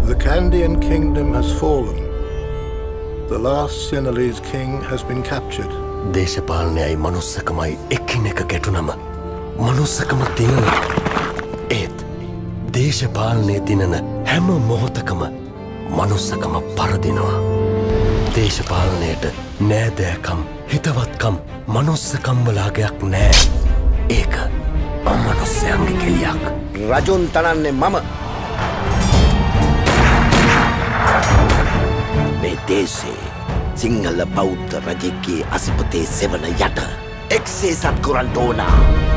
The Kandyan kingdom has fallen. The last Sinhalese king has been captured. දේශපාලනයයි මනුස්සකමයි එකිනෙක ගැටුනම මනුස්සකම දිනන ඒත් දේශපාලනය දිනන හැම මොහොතකම මනුස්සකම පරදිනවා. දේශපාලනයට නෑදෑකම් හිතවත්කම් මනුස්සකම් වලාගයක් නෑ. ඒක අමනුස්සයන්ගේ කෙලියක්. රජුන් තනන්නේ මම. මේ දේශේ සිංහල බෞද්ධ රජෙක්ගේ අසිපතේ සෙවන යට එක්සේ සත්කුරන්ට ඕනා.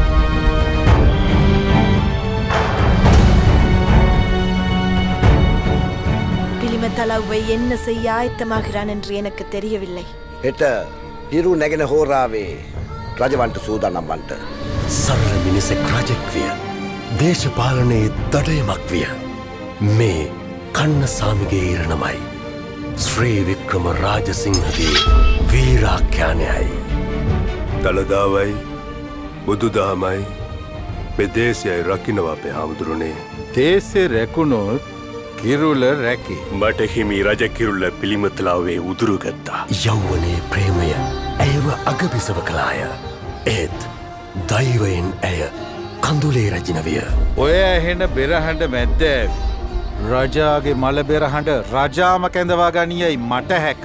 பிலிமத்தளவை என்ன செய்ய ஆயத்தமாகிறான் என்று எனக்கு தெரியவில்லை. හෙට හිරු නැගෙන හෝරාවේ රජවන්ට සූදානම් වන්ට. සරල මිනිසෙක් රජෙක් විය. දේශපාලනයේ දඩයමක් විය. මේ කන්නසාමිගේ ඉරණමයි. Sri Wickrama Rajasinghe වීරාඛ්‍යානයයි. දළදාවයි බුදුදහමයි මේ දේශයයි රකින්නවා අපේ හාමුදුරනේ. දේශේ රැකුණොත් කිරුල රැකි. මට හිමි රජ කිරුල පිළිමතලාවේ උදුරු ගත්තා. යෞවනයේ ප්‍රේමය ඇයව අගබිසව කළාය. ඒත් දෛවයෙන් ඇය කඳුලේ රැජින විය. ඔය ඇහෙන බෙරහඬ මැද්ද රජාගේ මල බෙරහඬ රජාම කැඳවා ගනියයි මට හැක.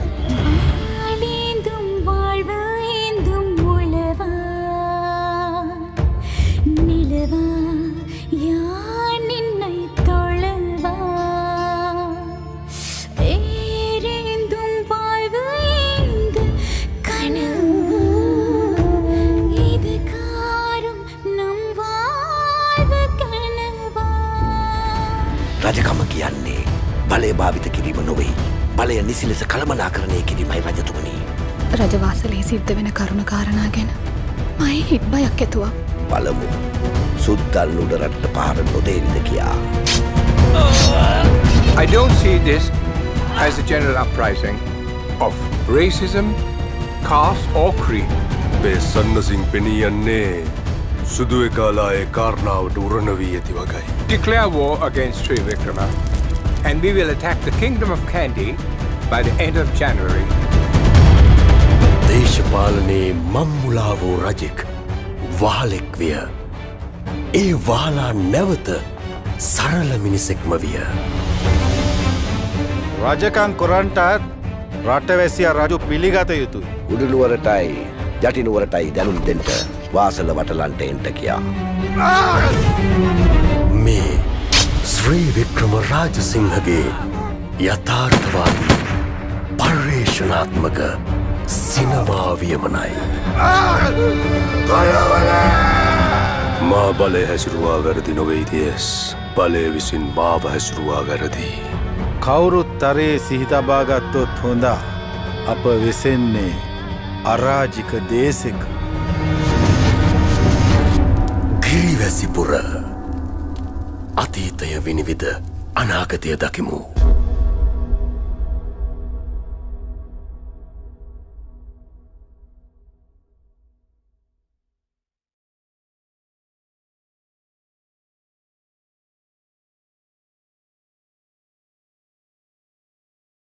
රජකම කියන්නේ බලය භාවිත කිරීම නොවේ. බලය නිසි ලෙස කළමනාකරණය කිරීමයි රජතුමනි. රජවාසලේ සිද්ධ වෙන කරුණ කාරණා ගැන මයි හිත් බයක් ඇතුවා. බලමු සුද්දන් උඩරට පාර නොදේරිද කියා. I don't see this as a general uprising of racism, caste or creed. මේ සන්නසින් පෙනී යන්නේ සුදු එකලායේ කාරණාවට උරණ වී ඇති වගයි. Declare war against Sri Wickrama and we will attack the Kingdom of Kandy by the end of January. දේශපාලනයේ මම්මුලා වූ රජෙක් වහලෙක් විය. ඒ වහලා නැවත සරල මිනිසෙක්ම විය. රජකම් කොරන්ටත් රටවැසියා රජු පිළිගත යුතුයි. උඩුනුවරටයි යටිනුවරටයි දැනුම් දෙන්න වාසල වටලන්ට එන්ට කියා. මේ ශ්‍රී වික්‍රම රාජසිංහගේ යථාර්ථවාදී පර්යේෂණාත්මක සිනමා වියමනයි. මා බලය හැසිරුවා වැරදි නොවෙයිදස්. බලය විසින් මාව හැසිරුවා වැරදි. කවුරුත් තරේ සිහිතබාගත්තොත් හොඳා. අප වෙසෙන්නේ අරාජික දේශක. ගිරිවැසිපුර අතීතය විනිවිද අනාගතය දකිමු.